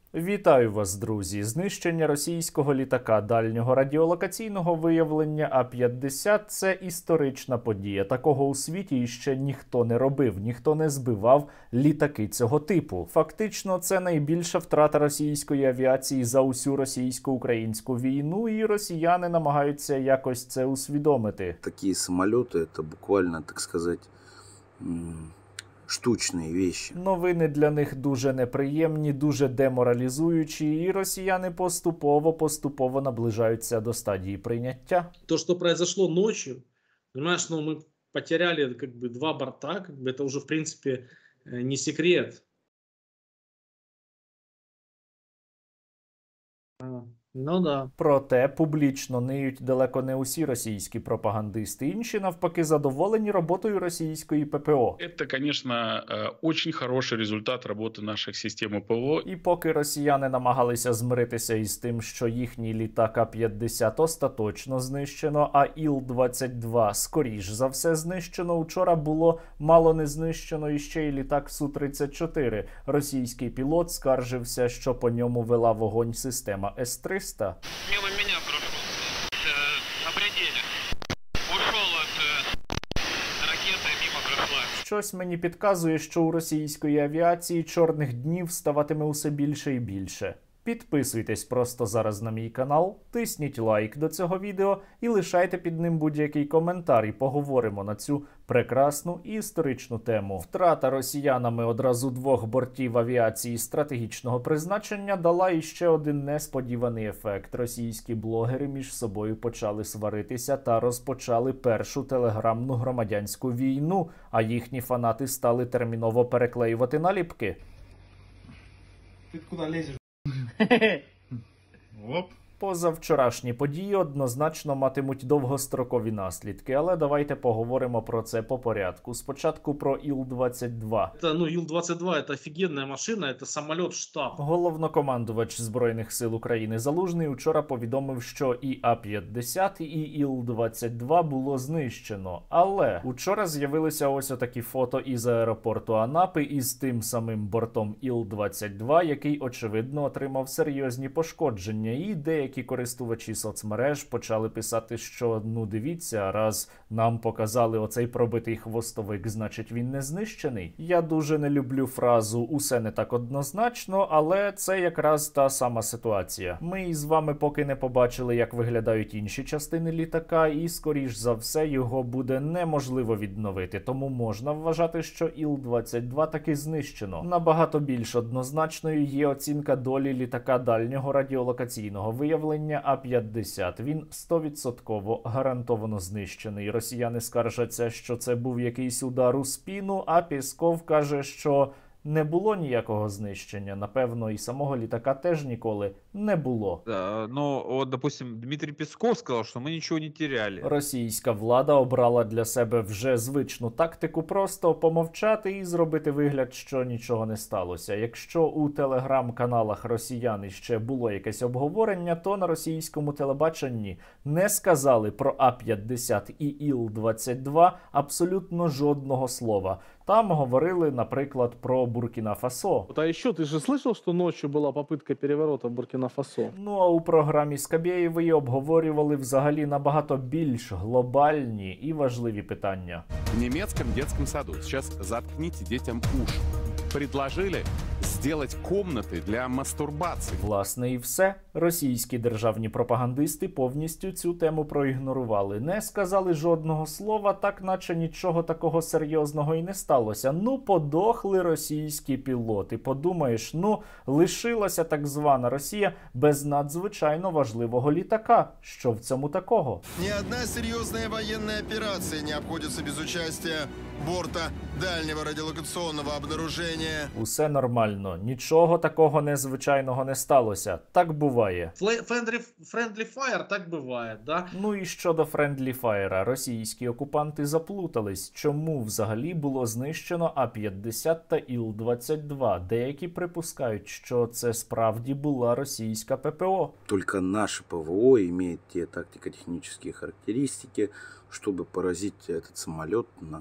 Вітаю вас, друзі! Знищення російського літака дальнього радіолокаційного виявлення А-50 – це історична подія. Такого у світі ще ніхто не робив, ніхто не збивав літаки цього типу. Фактично, це найбільша втрата російської авіації за усю російсько-українську війну, і росіяни намагаються якось це усвідомити. Такі самоліти – це буквально, так сказати, штучні речі. Новини для них дуже неприємні, дуже деморалізуючі, і росіяни поступово наближаються до стадії прийняття. То, что произошло ночью, понимаешь, мы потеряли два борта, это уже в принципе не секрет. Ну да. Проте публічно ниють далеко не усі російські пропагандисти. Інші, навпаки, задоволені роботою російської ППО. Это, конечно, очень хороший результат работы наших систем ПВО. І поки росіяни намагалися змиритися із тим, що їхній літак А-50 остаточно знищено, а Іл-22 скоріш за все знищено, учора було мало не знищено іще й літак Су-34. Російський пілот скаржився, що по ньому вела вогонь система С-300. Мимо меня прошел, на пределе. Ушел от ракеты, мимо прошла. Щось мені підказує, що у російської авіації чорних днів ставатиме усе більше і більше. Підписуйтесь просто зараз на мій канал, тисніть лайк до цього відео і лишайте під ним будь-який коментар, і поговоримо на цю прекрасну і історичну тему. Втрата росіянами одразу двох бортів авіації стратегічного призначення дала іще один несподіваний ефект. Російські блогери між собою почали сваритися та розпочали першу телеграмну громадянську війну, а їхні фанати стали терміново переклеювати наліпки. Ти куди лізеш? Оп. Позавчорашні події однозначно матимуть довгострокові наслідки, але давайте поговоримо про це по порядку. Спочатку про Іл-22. Ил-22 это офигенная машина, это самолет-штаб. Головнокомандувач Збройних сил України Залужний учора повідомив, що і А-50, і Іл-22 було знищено. Але учора з'явилися ось отакі фото із аеропорту Анапи із тим самим бортом Іл-22, який, очевидно, отримав серйозні пошкодження. І деякі користувачі соцмереж почали писати, що, дивіться, раз нам показали оцей пробитий хвостовик, значить він не знищений. Я дуже не люблю фразу «усе не так однозначно», але це якраз та сама ситуація. Ми із вами поки не побачили, як виглядають інші частини літака, і, скоріш за все, його буде неможливо відновити, тому можна вважати, що Іл-22 таки знищено. Набагато більш однозначною є оцінка долі літака дальнього радіолокаційного виявлення А-50. Він 100% гарантовано знищений. Росіяни скаржаться, що це був якийсь удар у спину, а Пєсков каже, що не було ніякого знищення. Напевно, і самого літака теж ніколи не було. Допустим, Дмитрий Песков сказал, что мы ничего не теряли. Російська влада обрала для себе вже звичну тактику просто помовчати і зробити вигляд, що нічого не сталося. Якщо у телеграм-каналах росіян ще було якесь обговорення, то на російському телебаченні не сказали про А-50 і Іл-22 абсолютно жодного слова. Там говорили, наприклад, про Буркіна-Фасо. А еще ты же слышал, что ночью была попытка переворота в Буркина-Фасо? А у програмі Скабєєвої обговорювали взагалі набагато більш глобальні і важливі питання. В немецком детском саду сейчас заткните детям уши. Предложили сделать комнаты для мастурбации. Власне, і все. Російські державні пропагандисти повністю цю тему проігнорували. Не сказали жодного слова, так наче нічого такого серйозного і не сталося. Подохли російські пілоти. Подумаєш, лишилася так звана Росія без надзвичайно важливого літака. Що в цьому такого? Ни одна серьезная военная операция не обходится без участия борта дальнего радиолокационного обнаружения. Усе нормально. Нічого такого незвичайного не сталося. Так буває. Friendly fire, так бывает, да? І щодо Friendly Fire. Російські окупанти заплутались. Чому взагалі було знищено А-50 та Іл-22? Деякі припускають, що це справді була російська ППО. Только наше ПВО имеет те тактико-технические характеристики, чтобы поразить этот самолет на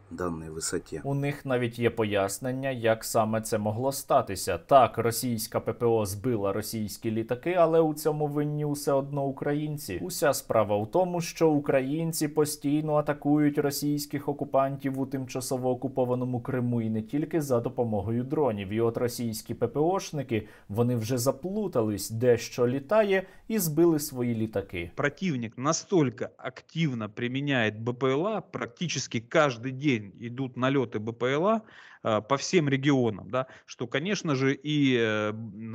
данной высоте. У них навіть є пояснення, як саме це могло статися. Так, російська ППО збила російські літаки, але у цьому винні усе одно українці. Уся справа в тому, що українці постійно атакують російських окупантів у тимчасово окупованому Криму і не тільки за допомогою дронів. І от російські ППОшники, вони вже заплутались, де що літає, і збили свої літаки. Противник настолько активно применяет БПЛА, практически каждый день идут налеты БПЛА по всем регионам, да, что, конечно же, и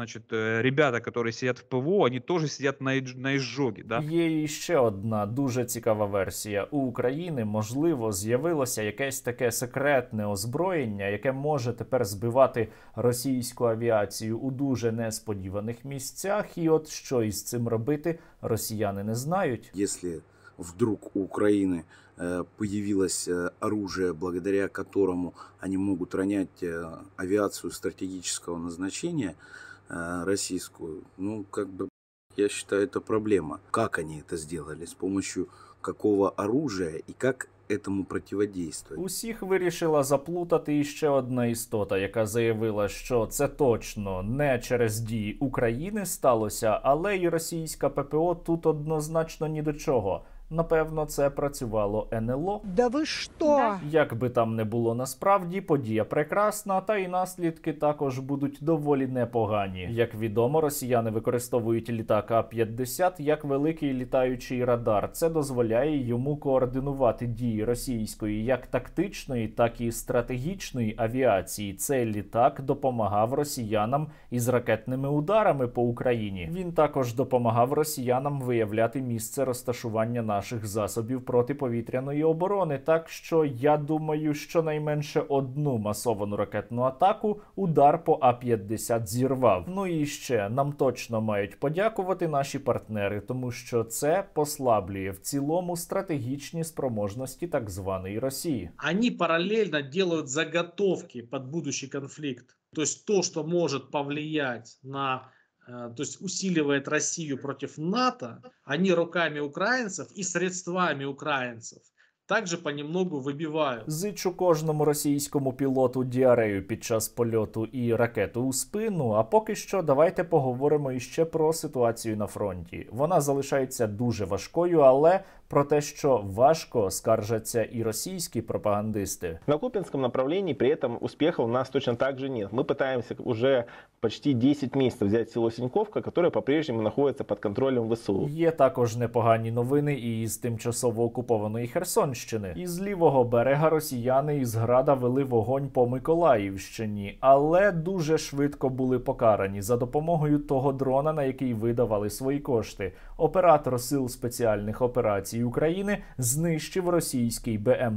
ребята, которые сидят в ПВО, они тоже сидят на изжоге. Да. Є ще одна дуже цікава версія. У України, можливо, з'явилося якесь таке секретне озброєння, яке може тепер збивати російську авіацію у дуже несподіваних місцях. І от що із цим робити, росіяни не знають. Если вдруг у Украины появилось оружие, благодаря которому они могут ронять авиацию стратегического назначения российскую, ну, как бы, я считаю, это проблема. Как они это сделали, с помощью какого оружия и как этому противодействовать? Усіх вирішила заплутати іще одна істота, яка заявила, що це точно не через дії України сталося, але і російська ППО тут однозначно ні до чого. Напевно, це працювало НЛО. Да ви що? Як би там не було насправді, подія прекрасна, та й наслідки також будуть доволі непогані. Як відомо, росіяни використовують літак А-50 як великий літаючий радар. Це дозволяє йому координувати дії російської як тактичної, так і стратегічної авіації. Цей літак допомагав росіянам із ракетними ударами по Україні. Він також допомагав росіянам виявляти місце розташування наших засобів протиповітряної оборони. Так що я думаю, що найменше одну масовану ракетну атаку удар по А-50 зірвав. Ну і ще, нам точно мають подякувати наші партнери, тому що це послаблює в цілому стратегічні спроможності так званої Росії. Они параллельно делают заготовки под будущий конфликт. То есть то, что может повлиять на... То есть усиливает Россию против НАТО, они руками украинцев и средствами украинцев также понемногу вибивають. Зичу кожному російському пілоту діарею під час польоту і ракету у спину, а поки що давайте поговоримо іще про ситуацію на фронті. Вона залишається дуже важкою, але про те, що важко, скаржаться і російські пропагандисти. На Куп'янському направлении при этом успехов у нас точно так же нет. Мы пытаемся уже почти 10 месяцев взять село Синьковка, которое по-прежнему находится под контролем ВСУ. Є також непогані новини і із тимчасово окупованої Херсонщини. Із лівого берега росіяни із Града вели вогонь по Миколаївщині, але дуже швидко були покарані за допомогою того дрона, на який видавали свої кошти. Оператор Сил спеціальних операцій України знищив російський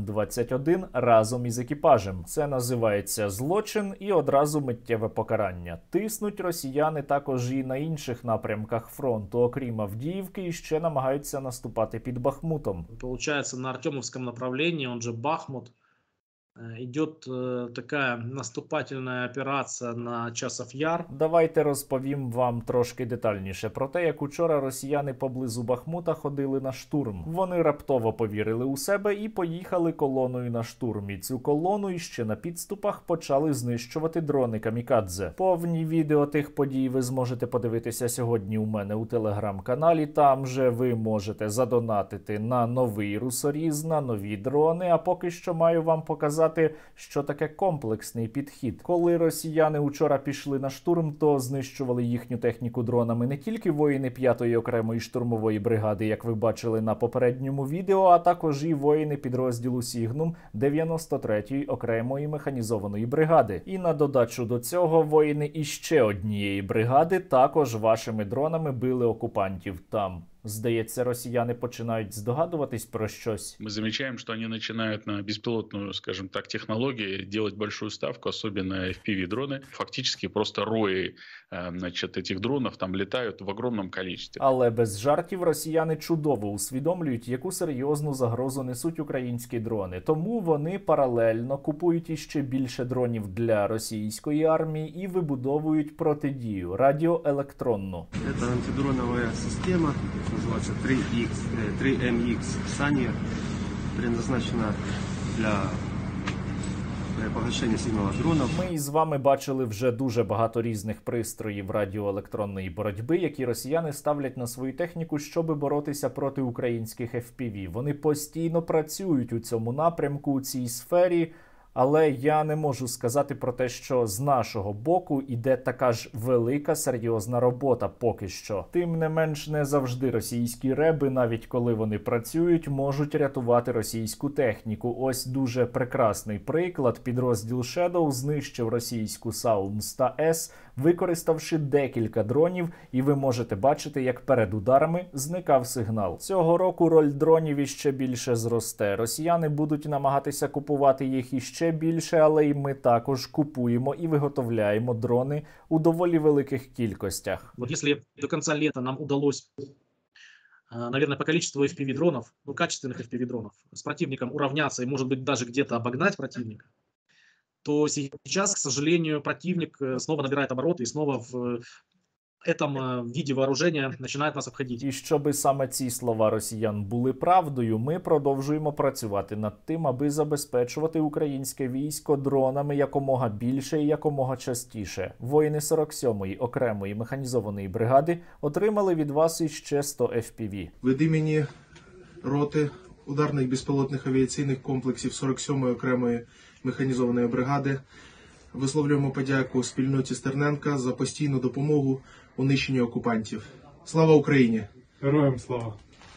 БМ-21 разом із екіпажем. Це називається злочин і одразу миттєве покарання. Тиснуть росіяни також і на інших напрямках фронту, окрім Авдіївки, і ще намагаються наступати під Бахмутом. Получается, на Артемовском направлении, он же Бахмут, идет такая наступательная операция на Часов Яр. Давайте розповім вам трошки детальніше про те, як учора росіяни поблизу Бахмута ходили на штурм. Вони раптово повірили у себе і поїхали колоною на штурм. І цю колону іще на підступах почали знищувати дрони камікадзе. Повні відео тих подій ви зможете подивитися сьогодні у мене у телеграм-каналі. Там же ви можете задонатити на новий русоріз, на нові дрони, а поки що маю вам показати, що таке комплексний підхід. Коли росіяни учора пішли на штурм, то знищували їхню техніку дронами не тільки воїни 5-ї окремої штурмової бригади, як ви бачили на попередньому відео, а також і воїни підрозділу Сігнум 93-ї окремої механізованої бригади. І на додачу до цього воїни іще однієї бригади також вашими дронами били окупантів там. Здається, росіяни починають здогадуватись про щось. Мы замечаем, что они начинают на беспилотную, скажем так, технологию делать большую ставку, особенно FPV-дроны. Фактически просто рои, значит, этих дронов там летают в огромном количестве. Але без жартів росіяни чудово усвідомлюють, яку серйозну загрозу несуть українські дрони. Тому вони паралельно купують іще більше дронів для російської армії і вибудовують протидію радіоелектронну. Це антидронова система. Называется 3MX Sunny, предназначена для погашения сигнала дронов. Ми із вами бачили вже дуже багато різних пристроїв радіоелектронної боротьби, які росіяни ставлять на свою техніку, щоб боротися проти українських FPV. Вони постійно працюють у цьому напрямку, у цій сфері. Але я не можу сказати про те, що з нашого боку іде така ж велика, серйозна робота поки що. Тим не менш, не завжди російські реби, навіть коли вони працюють, можуть рятувати російську техніку. Ось дуже прекрасний приклад. Підрозділ Shadow знищив російську Саум-100С, використавши декілька дронів, і ви можете бачити, як перед ударами зникав сигнал. Цього року роль дронів іще більше зросте. Росіяни будуть намагатися купувати їх іще більше, але й ми також купуємо і виготовляємо дрони у доволі великих кількостях. Вот если до конца лета нам удалось, наверное, по количеству FPV-дронов, качественных FPV-дронов, с противником уравняться и, может быть, даже где-то обогнать противника, то сейчас, к сожалению, противник снова набирает обороты и снова в этом виде вооружения начинает нас обходить. І щоби саме ці слова росіян були правдою, ми продовжуємо працювати над тим, аби забезпечувати українське військо дронами якомога більше і якомога частіше. Воїни 47-ї окремої механізованої бригади отримали від вас іще 100 FPV. Від імені роти ударних безпілотних авіаційних комплексів 47-ї окремої механізованої бригади висловлюємо подяку спільноті Стерненка за постійну допомогу у нищенні окупантів. Слава Україні! Героям слава!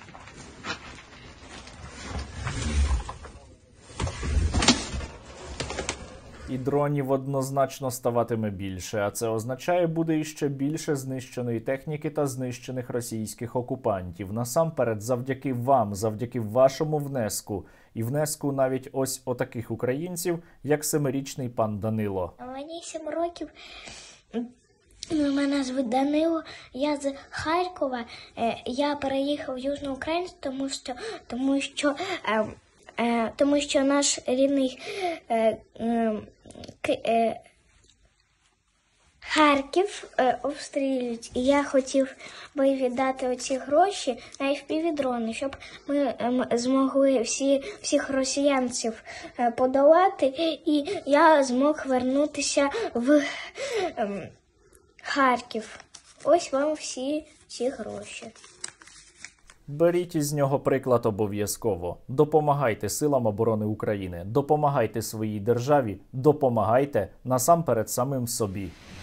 І дронів однозначно ставатиме більше, а це означає, буде іще більше знищеної техніки та знищених російських окупантів. Насамперед, завдяки вам, завдяки вашому внеску. І внеску навіть ось отаких українців, як 7-річний пан Данило. Мені 7 років. Мене звуть Данило, я з Харкова. Я переїхав в Южну Україну, тому що наш рідний Харків обстрілюють. І я хотів би віддати оці гроші на FPV-дрони, щоб ми змогли всіх росіянців подолати, і я змог вернутися в Харків. Ось вам всі ці гроші. Беріть із нього приклад обов'язково. Допомагайте силам оборони України, допомагайте своїй державі, допомагайте насамперед самим собі.